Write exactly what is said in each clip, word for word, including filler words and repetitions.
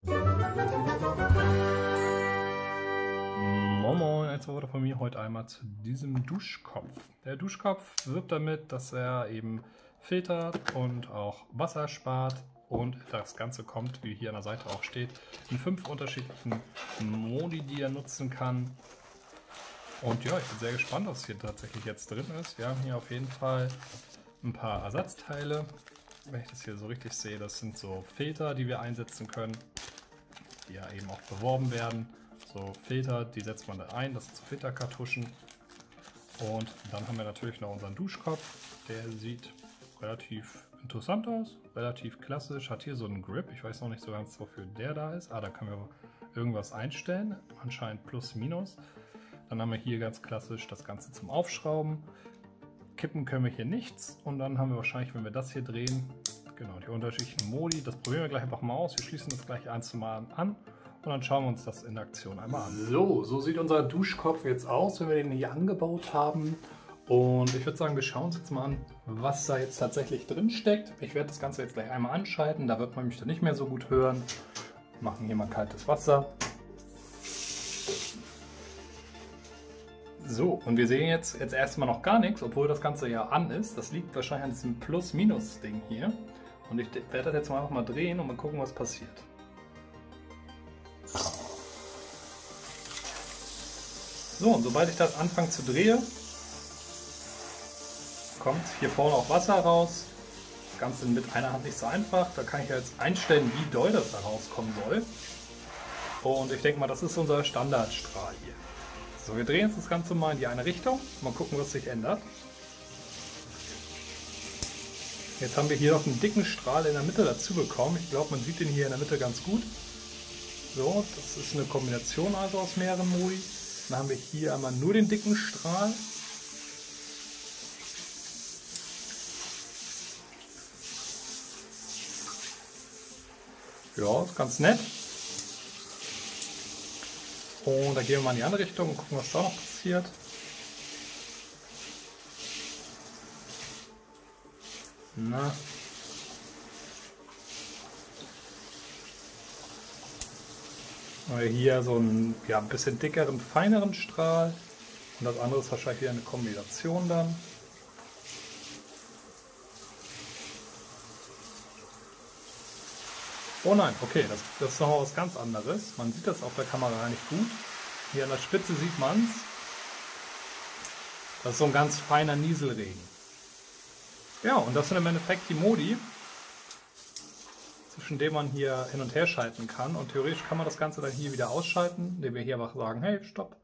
Moin Moin, ein Wort von mir heute einmal zu diesem Duschkopf. Der Duschkopf wirbt damit, dass er eben filtert und auch Wasser spart, und das Ganze kommt, wie hier an der Seite auch steht, in fünf unterschiedlichen Modi, die er nutzen kann. Und ja, ich bin sehr gespannt, was hier tatsächlich jetzt drin ist. Wir haben hier auf jeden Fall ein paar Ersatzteile. Wenn ich das hier so richtig sehe, das sind so Filter, die wir einsetzen können, die ja eben auch beworben werden. So Filter, die setzt man da ein, das sind so Filterkartuschen. Und dann haben wir natürlich noch unseren Duschkopf. Der sieht relativ interessant aus, relativ klassisch, hat hier so einen Grip. Ich weiß noch nicht so ganz, wofür der da ist. Ah, da können wir irgendwas einstellen, anscheinend plus minus. Dann haben wir hier ganz klassisch das Ganze zum Aufschrauben. Kippen können wir hier nichts. Und dann haben wir wahrscheinlich, wenn wir das hier drehen, genau, die unterschiedlichen Modi. Das probieren wir gleich einfach mal aus. Wir schließen das gleich eins zu mal an. Und dann schauen wir uns das in der Aktion einmal an. So, so sieht unser Duschkopf jetzt aus, wenn wir den hier angebaut haben. Und ich würde sagen, wir schauen uns jetzt mal an, was da jetzt tatsächlich drin steckt. Ich werde das Ganze jetzt gleich einmal anschalten, da wird man mich dann nicht mehr so gut hören. Wir machen hier mal kaltes Wasser. So, und wir sehen jetzt, jetzt erstmal noch gar nichts, obwohl das Ganze ja an ist. Das liegt wahrscheinlich an diesem Plus-Minus-Ding hier. Und ich werde das jetzt mal einfach mal drehen und mal gucken, was passiert. So, und sobald ich das anfange zu drehen, kommt hier vorne auch Wasser raus. Das Ganze mit einer Hand nicht so einfach. Da kann ich jetzt einstellen, wie doll das da rauskommen soll. Und ich denke mal, das ist unser Standardstrahl hier. So, wir drehen jetzt das Ganze mal in die eine Richtung. Mal gucken, was sich ändert. Jetzt haben wir hier noch einen dicken Strahl in der Mitte dazu bekommen. Ich glaube, man sieht den hier in der Mitte ganz gut. So, das ist eine Kombination also aus mehreren Modi. Dann haben wir hier einmal nur den dicken Strahl. Ja, ist ganz nett. Und da gehen wir mal in die andere Richtung und gucken, was da noch passiert. Na. Hier so einen ja, ein bisschen dickeren, feineren Strahl. Und das andere ist wahrscheinlich wieder eine Kombination dann. Oh nein, okay, das, das ist noch was ganz anderes. Man sieht das auf der Kamera nicht gut. Hier an der Spitze sieht man es. Das ist so ein ganz feiner Nieselregen. Ja, und das sind im Endeffekt die Modi, zwischen denen man hier hin und her schalten kann. Und theoretisch kann man das Ganze dann hier wieder ausschalten, indem wir hier einfach sagen, hey, stopp.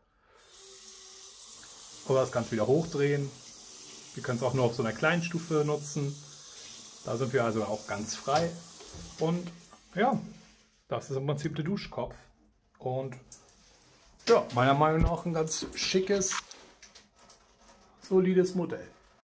Oder das Ganze wieder hochdrehen. Wir können es auch nur auf so einer kleinen Stufe nutzen. Da sind wir also auch ganz frei. Und ja, das ist im Prinzip der Duschkopf. Und ja, meiner Meinung nach ein ganz schickes, solides Modell.